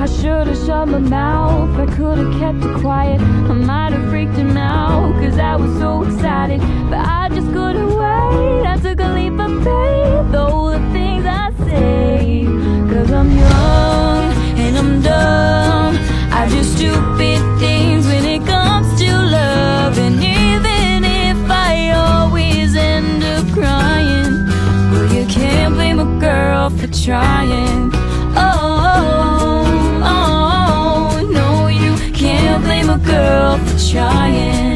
I should've shut my mouth, I could've kept it quiet. I might have freaked him out, cause I was so excited. But I just couldn't wait, I took a leap of faith. All the things I say, cause I'm young and I'm dumb. I do stupid things when it comes to love. And even if I always end up crying, well, you can't blame a girl for trying. Oh, no, you can't blame a girl for trying.